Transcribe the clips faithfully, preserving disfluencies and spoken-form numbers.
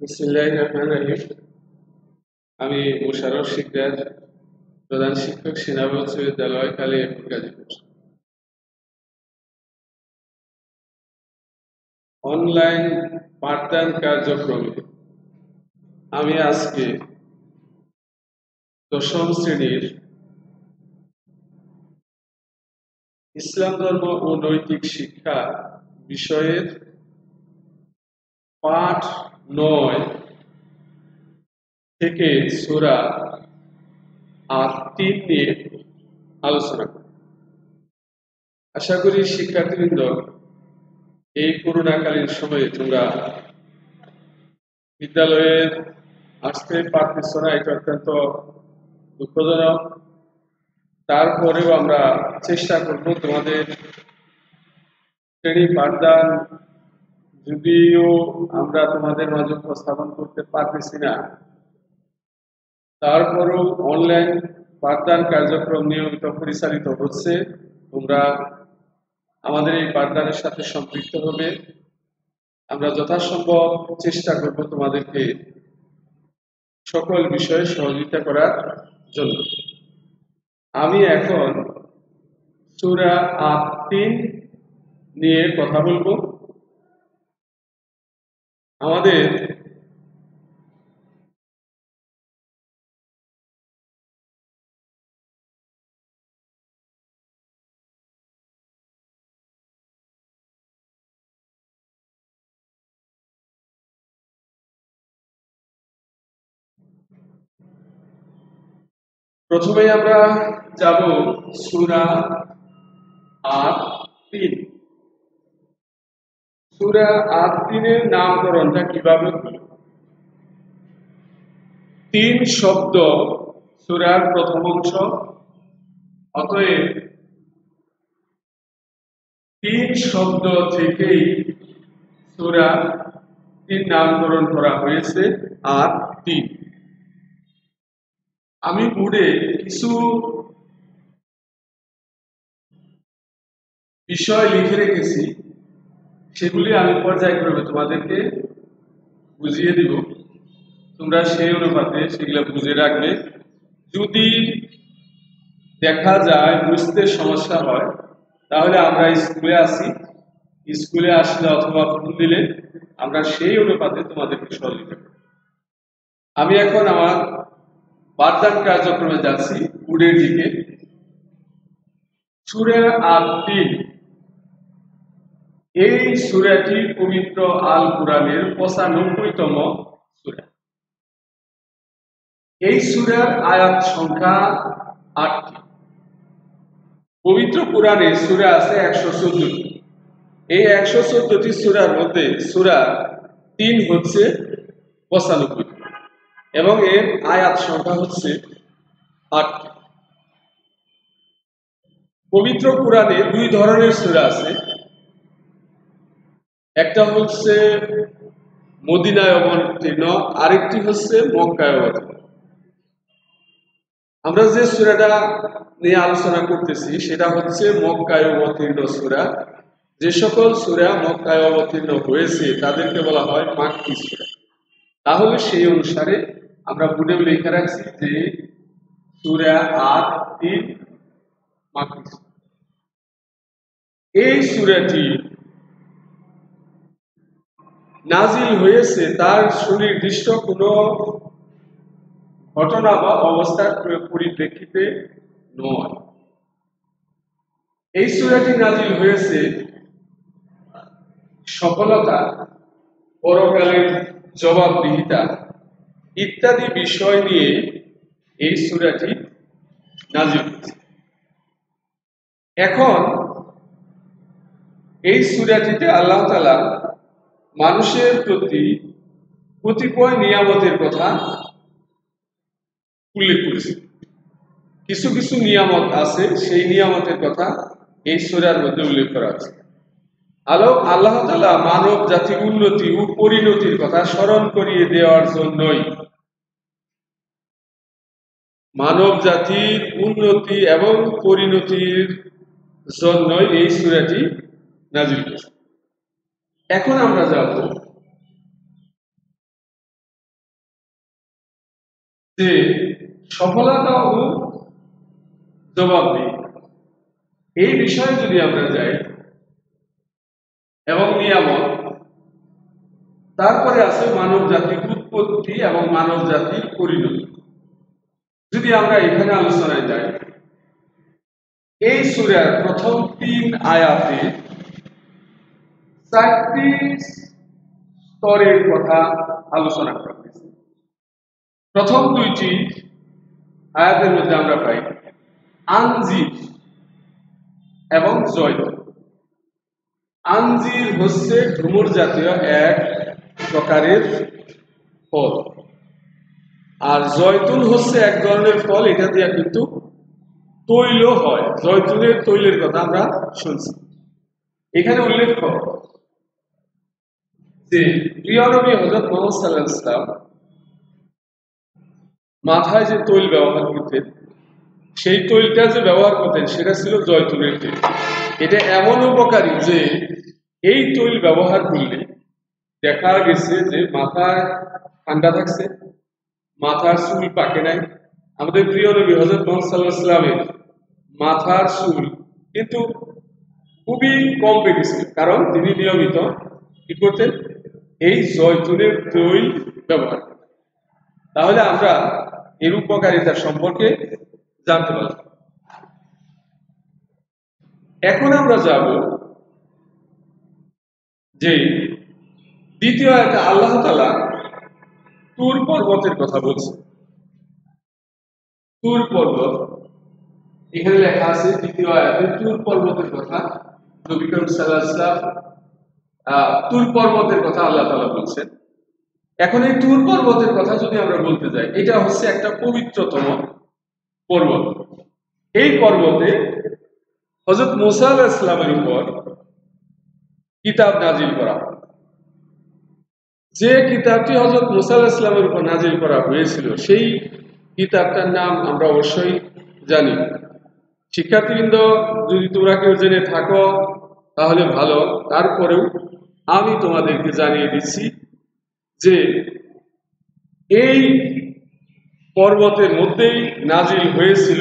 বিসমিল্লাহির রহমানির রহিম। আমি মোশাররফ শিকদার, প্রধান শিক্ষক, সেনাবাহিনী উচ্চ বিদ্যালয়, কালিয়াকৈর, গাজীপুর। অনলাইন পাঠদান কার্যক্রমে আমি আজকে দশম শ্রেণীর ইসলাম ধর্ম ও নৈতিক শিক্ষা বিষয়ের পাঠ নয় থেকে সূরা আর তিন নিয়ে আলোচনা করব। আশা করি শিক্ষার্থীবৃন্দ, এই করোনাকালীন সময়ে তোমরা বিদ্যালয়ে আসতে পারতেছ না, এটা অত্যন্ত দুঃখজনক। তারপরেও আমরা চেষ্টা করব তোমাদের শ্রেণী পাঠদান, যদিও আমরা তোমাদের মাঝে উপস্থাপন করতে পারতেছি না, তারপরেও অনলাইন পাঠদান কার্যক্রম নিয়মিত পরিচালিত হচ্ছে। তোমরা আমাদের এই পাঠদানের সাথে সম্পৃক্ত হবে। আমরা যথাসম্ভব চেষ্টা করব তোমাদেরকে সকল বিষয়ে সহযোগিতা করার জন্য। আমি এখন সূরা আত-তিন নিয়ে কথা বলবো। আমাদের প্রথমে আমরা যাব সূরা আত-তিন। সূরা আত-তিনের নামকরণটা কিভাবে হলো? তিন শব্দ সূরার প্রথম অংশ, অতএব তিন শব্দ থেকেই সূরা তিন নামকরণ করা হয়েছে আত-তিন। আমি বোর্ডে কিছু বিষয় লিখে রেখেছি, সেগুলি আমি পর্যায়ক্রমে তোমাদেরকে বুঝিয়ে দিব। তোমরা সেই অনুপাতে সেগুলো বুঝে রাখবে। যদি দেখা যায় বুঝতে সমস্যা হয়, তাহলে আমরা স্কুলে আসি, স্কুলে আসলে অথবা ফোন দিলে আমরা সেই অনুপাতে তোমাদেরকে সহযোগিতা করব। আমি এখন আমার পাঠদান কার্যক্রমে যাচ্ছি বোর্ডের দিকে। সূরা আত-তিন, এই সূরাটি পবিত্র আল কুরআনের পঁচানব্বইতম সূরা। এই সূরার আয়াত সংখ্যা আটটি। পবিত্র কুরআনে সূরা আছে একশো চোদ্দটি। এই একশো চোদ্দটি সূরার মধ্যে সূরা তিন হচ্ছে পঁচানব্বই এবং এর আয়াত সংখ্যা হচ্ছে আটটি। পবিত্র কুরআনে দুই ধরনের সূরা আছে, একটা হচ্ছে মদিনায় অবতীর্ণ, আরেকটি হচ্ছে মক্কায় অবতীর্ণ। আমরা যে সূরাটা নিয়ে আলোচনা করতেছি সেটা হচ্ছে মক্কায় অবতীর্ণ সূরা। যে সকল সূরা মক্কায় অবতীর্ণ হয়েছে তাদেরকে বলা হয় মাক্কি সূরা। তাহলে সেই অনুসারে আমরা বোর্ডে লিখে রাখছি যে সূরা আত-তিন মাক্কি সূরা। এই সূরাটি নাজিল হয়েছে তার সুনির্দিষ্ট কোনো ঘটনা বা অবস্থার পরিপ্রেক্ষিতে নয়। এই সূরাটি নাজিল হয়েছে সফলতা, পরকালের জবাবদিহিতা ইত্যাদি বিষয় নিয়ে এই সূরাটি নাজিল হয়েছে। এখন এই সূরাটিতে আল্লাহ তাআলা মানুষের প্রতি কতিপয় নিয়ামতের কথা উল্লেখ করেছে। কিছু কিছু নিয়ামত আছে, সেই নিয়ামতের কথা এই সূরার মধ্যে উল্লেখ করা আছে। আলোক আল্লাহ তাআলা মানব জাতির উন্নতি ও পরিণতির কথা স্মরণ করিয়ে দেওয়ার জন্যই, মানব জাতির উন্নতি এবং পরিণতির জন্যই এই সূরাটি নাজিল হয়েছে। এখন আমরা যাব যে সফলতা ও জবাবদিহি এই বিষয়ে যদি আমরা যাই এবং নিয়ামত, তারপরে আছে মানব জাতির উৎপত্তি এবং মানব জাতির পরিণতি। যদি আমরা এখানে আলোচনায় যাই, এই সূরার প্রথম তিন আয়াতে চারটি স্তরের কথা আলোচনা করা হয়েছে। প্রথম দুইটি আয়াতের মধ্যে আমরা পাই আনজির এবং জয়তুন। আনজির হচ্ছে ডুমুর জাতীয় এক প্রকারের ফল, আর জয়তুন হচ্ছে এক ধরনের ফল, এটা দিয়ে কিন্তু তৈল হয়। জয়তুনের তৈলের কথা আমরা শুনছি। এখানে উল্লেখ কর যে প্রিয় নবী হযরত মুহাম্মদ সাল্লাল্লাহু আলাইহি ওয়াসাল্লাম মাথায় যে তৈল ব্যবহার করতেন, সেই তৈলটা যে ব্যবহার করতেন সেটা ছিল জয়তুনের তেল। এটা এমন উপকারী যে এই তৈল ব্যবহার করলে দেখা গেছে যে মাথায় ঠান্ডা থাকছে, মাথার চুল পাকে নাই। আমাদের প্রিয় নবী হযরত মুহাম্মদ সাল্লাল্লাহু আলাইহি ওয়াসাল্লামের মাথার চুল কিন্তু খুবই কম পেকেছিল, কারণ তিনি নিয়মিত কি করতেন, এই জয়তুনের তৈল ব্যবহার করতেন। তাহলে আমরা এর উপকারিতা সম্পর্কে জানতে পারলাম। এখন আমরা যাব যে দ্বিতীয় আয়াতে আল্লাহ তাআলা তুর পর্বতের কথা বলছে। তুর পর্বত এখানে লেখা আছে দ্বিতীয় আয়াতে তুর পর্বতের কথা। নবী করিম সাল্লাল্লাহু আলাইহি ওয়াসাল্লাম তুর পর্বতের কথা আল্লাহ তাআলা বলছেন। এখন এই তুর পর্বতের কথা যদি আমরা বলতে যাই, এটা হচ্ছে একটা পবিত্রতম পর্বত। এই পর্বতে হযরত মুসা আলাইহিস সালামের উপর কিতাব নাজিল করা হয়। যে কিতাবটি হযরত মুসা আলাইহিস সালামের উপর নাজিল করা হয়েছিল, সেই কিতাবটার নাম আমরা অবশ্যই জানি। শিক্ষার্থীবৃন্দ, যদি তোমরা কেউ জেনে থাকো তাহলে ভালো, তারপরেও আমি তোমাদেরকে জানিয়ে দিচ্ছি যে এই পর্বতের মধ্যেই নাজিল হয়েছিল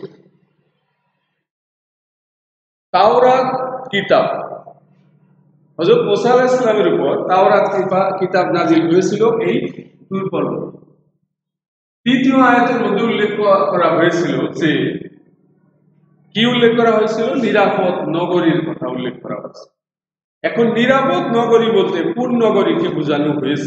তাওরাত কিতাব। হযরত মুসা আলাইহিস সালামের উপর তাওরাত কিতাব নাজিল হয়েছিল এই তুর পর্বতে। তৃতীয় আয়াতের মধ্যে উল্লেখ করা হয়েছিল যে কি উল্লেখ করা হয়েছিল, নিরাপদ নগরীর কথা উল্লেখ করা হয়েছে। এখন নিরাপদ নগরী বলতে কোন নগরীকে বোঝানো হয়েছে?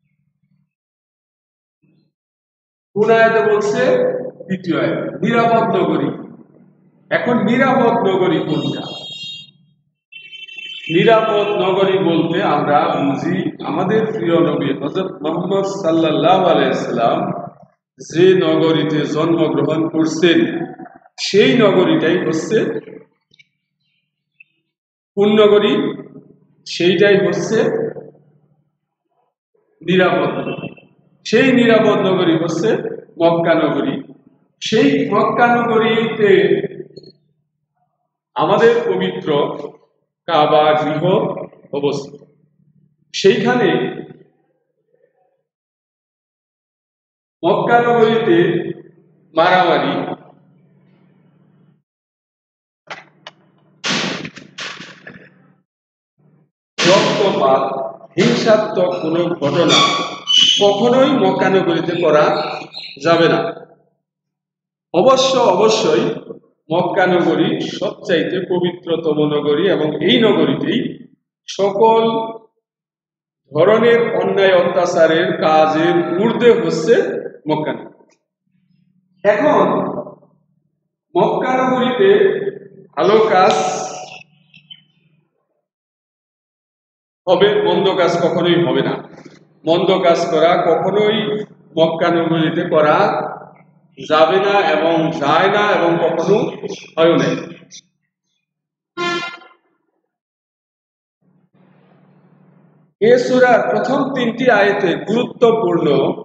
কোন আয়াতে বলছে? তৃতীয় আয়াতে নিরাপদ নগরী। এখন নিরাপদ নগরী কোনটা? নিরাপদ নগরী বলতে আমরা বুঝি আমাদের প্রিয় নবী হযরত মুহাম্মদ সাল্লাল্লাহু আলাইহি ওয়াসাল্লাম যে নগরীতে জন্মগ্রহণ করছেন, সেই নগরীটাই হচ্ছে কোন নগরী? সেইটাই হচ্ছে নিরাপদ নগরী। সেই নিরাপদ নগরী হচ্ছে মক্কা নগরী। সেই মক্কা নগরীতে আমাদের পবিত্র কাবা গৃহ অবস্থিত। সেইখানে মক্কা নগরীতে মারামারি, রক্তপাত, হিংসাত্মক কোনো ঘটনা কখনোই মক্কা নগরীতে করা যাবে না। অবশ্য অবশ্যই মক্কা নগরী সবচাইতে পবিত্রতম নগরী এবং এই নগরীতেই সকল ধরনের অন্যায় অত্যাচারের কাজের ঊর্ধ্বে হচ্ছে মক্কা নগরী। এখন মক্কা নগরীতে ভালো কাজ হবে, মন্দ কাজ কখনোই হবে না। মন্দ কাজ করা কখনোই মক্কা নগরীতে করা যাবে না এবং যায় না এবং কখনো হয় না। এ সূরার প্রথম তিনটি আয়াতে গুরুত্বপূর্ণ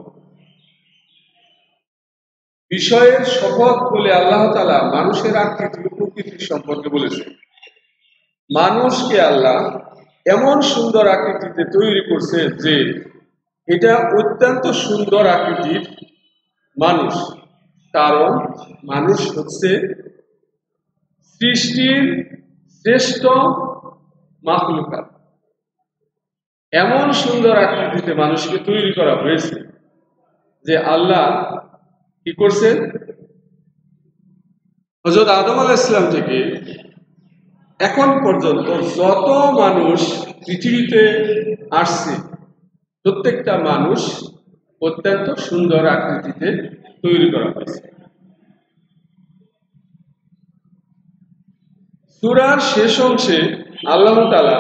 বিষয়ের শপথ বলে আল্লাহ তাআলা মানুষের আকৃতি ও প্রকৃতি সম্পর্কে বলেছেন। মানুষকে আল্লাহ এমন সুন্দর আকৃতিতে তৈরি করছে যে এটা অত্যন্ত সুন্দর আকৃতির মানুষ, কারণ মানুষ হচ্ছে সৃষ্টির শ্রেষ্ঠ মাখলুকাত। এমন সুন্দর আকৃতিতে মানুষকে তৈরি করা হয়েছে যে আল্লাহ কি করছে, হযরত আদম আলাইহিস সালাম থেকে এখন পর্যন্ত যত মানুষ পৃথিবীতে আসছে প্রত্যেকটা মানুষ অত্যন্ত সুন্দর আকৃতিতে তৈরি করা হয়েছে। সূরার শেষ অংশে আল্লাহ তাআলা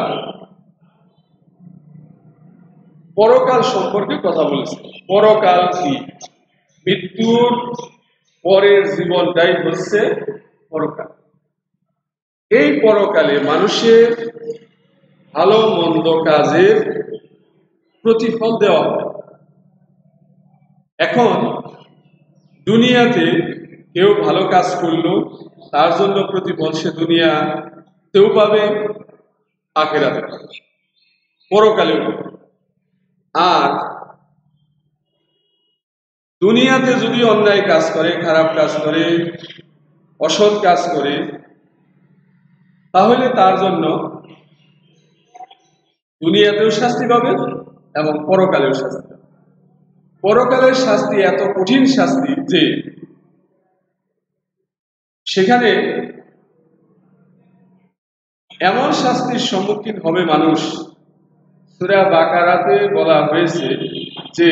পরকাল সম্পর্কে কথা বলেছেন। পরকাল কি? মৃত্যুর পরের জীবনটাই হচ্ছে পরকাল। এই পরকালে মানুষের ভালো মন্দ কাজের প্রতিফল দেওয়া হয়। এখন দুনিয়াতে কেউ ভালো কাজ করলো, তার জন্য প্রতিফল সে দুনিয়াতেও পাবে, আখিরাতে পাবে, পরকালেও পাবে। আর দুনিয়াতে যদি অন্যায় কাজ করে, খারাপ কাজ করে, অসৎ কাজ করে, তাহলে তার জন্য দুনিয়াতেও শাস্তি পাবে এবং পরকালেও শাস্তি পাবে। পরকালের শাস্তি এত কঠিন শাস্তি যে সেখানে এমন শাস্তির সম্মুখীন হবে মানুষ। সূরা বাকারাতে বলা হয়েছে যে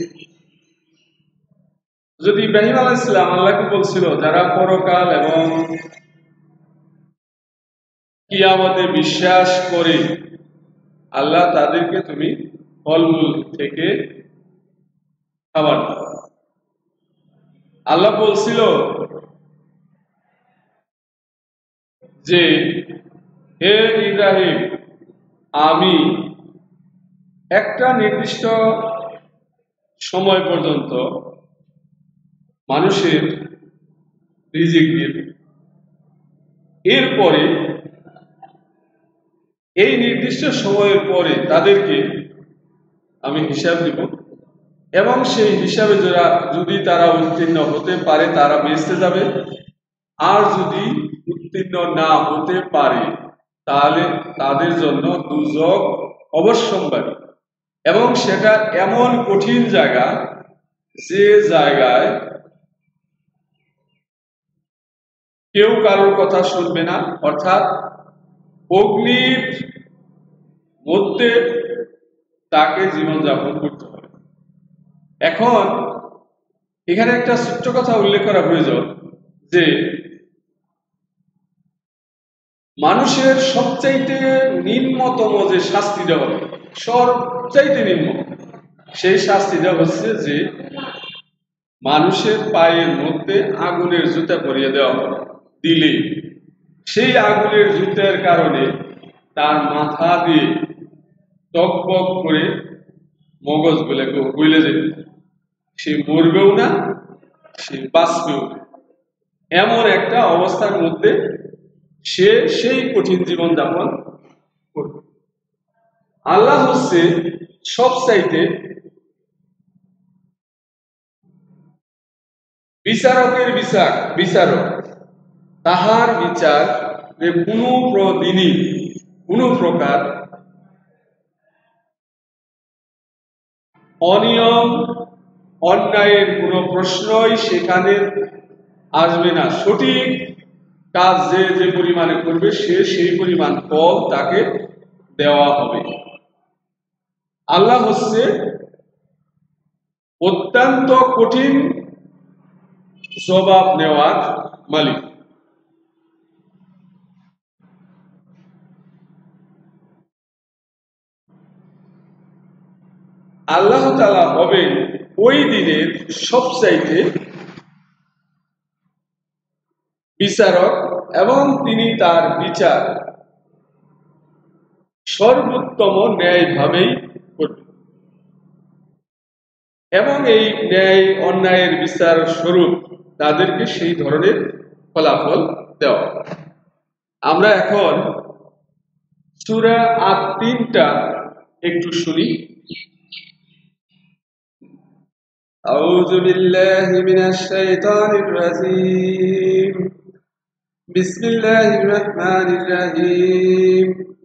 যদি ইব্রাহিম আলাইহিস সালাম আল্লাহকে বলছিল যারা পরকাল এবং কিয়ামতে বিশ্বাস করে, আল্লাহ তাদেরকে তুমি ফলমূল থেকে খাবার দাও। আল্লাহ বলছিল যে হে ইব্রাহিম, আমি একটা নির্দিষ্ট সময় পর্যন্ত মানুষের রিজিক দিয়ে দেব, এরপরে এই নির্দিষ্ট সময়ের পরে তাদেরকে আমি হিসাব দিব এবং সেই হিসাবে যারা যদি তারা উত্তীর্ণ হতে পারে তারা বেঁচে যাবে, আর যদি উত্তীর্ণ না হতে পারে তাহলে তাদের জন্য দুজক অবশ্যম্ভাবী। এবং সেটা এমন কঠিন জায়গা যে জায়গায় কেউ কারোর কথা শুনবে না, অর্থাৎ অগ্নির মধ্যে তাকে জীবনযাপন করতে হবে। এখন এখানে একটা ছোট্ট কথা উল্লেখ করা প্রয়োজন যে মানুষের সবচাইতে নিম্নতম যে শাস্তিটা হবে, সবচাইতে নিম্ন সেই শাস্তিটা হচ্ছে যে মানুষের পায়ের মধ্যে আগুনের জুতা পরিয়ে দেওয়া হবে। দিলে সেই আগুনের জুতার কারণে তার মাথা দিয়ে টকবক করে মগজ বলে গলে যেতে, সে মরবেও না, সে বাঁচবেও না। এমন একটা অবস্থার মধ্যে সে সেই কঠিন জীবন যাপন করবে। আল্লাহ হচ্ছে সবচাইতে বিচারকের বিচার বিচারক, তাহার বিচার কোনো দিনই কোনো প্রকার অনিয়ম অন্যায়ের কোনো প্রশ্নই সেখানে আসবে না। সঠিক কাজ যে যে পরিমাণে করবে সে সেই পরিমাণ ফল তাকে দেওয়া হবে। আল্লাহ হচ্ছে অত্যন্ত কঠিন জবাব নেওয়ার মালিক। আল্লাহ তাআলা হবেন ওই দিনের সবচাইতে বিচারক এবং তিনি তার বিচার সর্বোত্তম ন্যায়ভাবেই করবেন এবং এই ন্যায় অন্যায়ের বিচার স্বরূপ তাদেরকে সেই ধরনের ফলাফল দেওয়া। আমরা এখন সূরা আত-তিনটা একটু শুনি। أعوذ بالله من الشيطان الرجيم بسم الله الرحمن الرحيم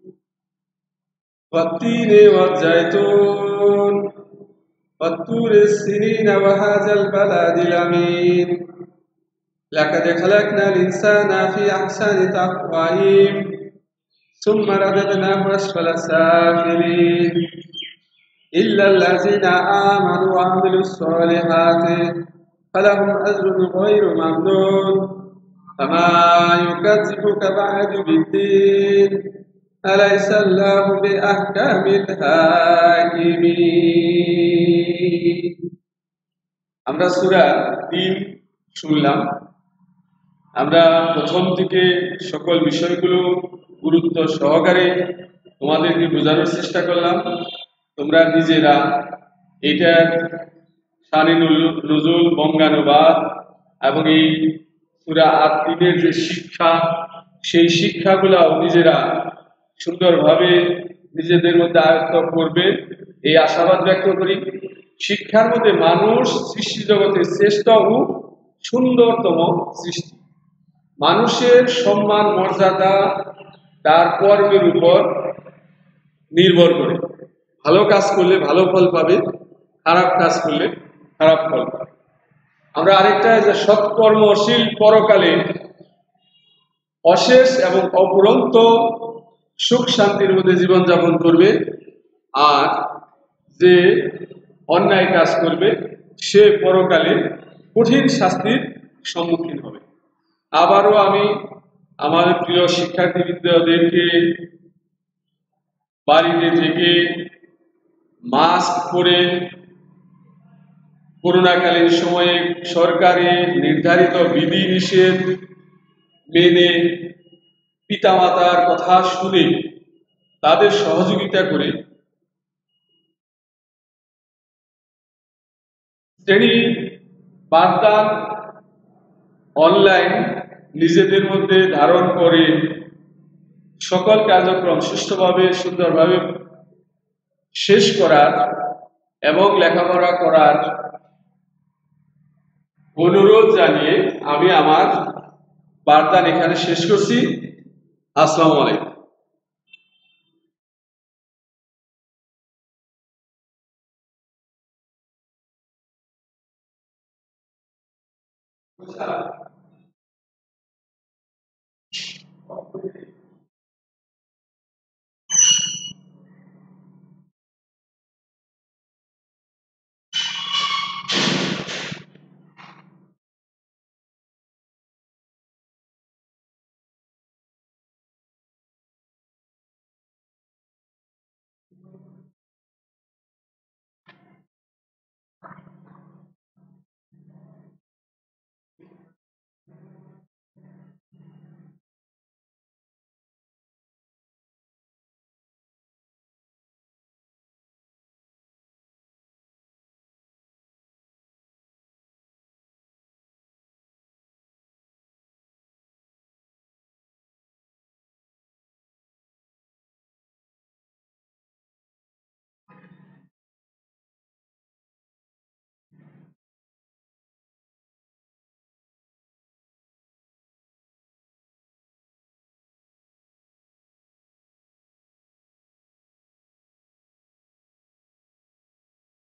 والتين والزيتون والطور السنين وهذا البلد الأمين لقد خلقنا الإنسان في أحسن تقويم ثم رددناه أسفل سافلين إلا الذين آمنوا وعملوا الصالحات فلهم أجر غير ممنون فما يكذبك بعد بالدين أليس الله بأحكم الحاكمين আমরা সূরা তিন শুনলাম। আমরা প্রথম থেকে সকল বিষয়গুলো গুরুত্ব সহকারে তোমাদেরকে বোঝানোর চেষ্টা করলাম। তোমরা নিজেরা এটার শানে নজুল বঙ্গানুবাদ এবং এই সূরা আত-তিনের যে শিক্ষা, সেই শিক্ষাগুলো নিজেরা সুন্দরভাবে নিজেদের মধ্যে আয়ত্ত করবে এই আশাবাদ ব্যক্ত করি। শিক্ষার মধ্যে মানুষ সৃষ্টি জগতের শ্রেষ্ঠ ও সুন্দরতম সৃষ্টি। মানুষের সম্মান মর্যাদা তার কর্মের উপর নির্ভর করে। ভালো কাজ করলে ভালো ফল পাবে, খারাপ কাজ করলে খারাপ ফল পাবে। আমরা আরেকটা যে সৎকর্মশীল পরকালে অশেষ এবং অপুরন্ত সুখ শান্তির মধ্যে জীবনযাপন করবে, আর যে অন্যায় কাজ করবে সে পরকালে কঠিন শাস্তির সম্মুখীন হবে। আবারও আমি আমার প্রিয় শিক্ষার্থীবৃন্দদেরকে বাড়িতে থেকে মাস্ক পরে করোনাকালীন সময়ে সরকারের নির্ধারিত বিধি নিষেধ মেনে পিতামাতার কথা শুনে তাদের সহযোগিতা করে শ্রেণী পাঠদান অনলাইন নিজেদের মধ্যে ধারণ করে সকল কার্যক্রম সুষ্ঠুভাবে সুন্দরভাবে শেষ করার এবং লেখাপড়া করার অনুরোধ জানিয়ে আমি আমার বার্তা এখানে শেষ করছি। আসসালামু আলাইকুম।